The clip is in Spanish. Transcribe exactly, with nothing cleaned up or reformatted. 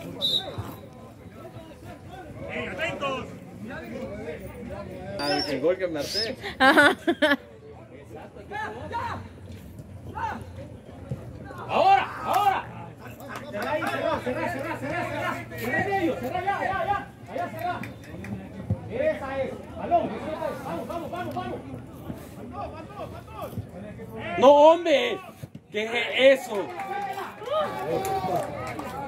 ¡Atentos! Ah, el gol que me harté. ¡Ahora! ¡Ahora! Cerrá ahí, cerrá, cerrá, cerrá, cerrá, cerrá. Cerrá en medio, cerrá ya, ya, ya. Allá cerrá. Esa es. Balón, vamos, vamos, vamos, vamos. No, hombre. ¿Qué es eso?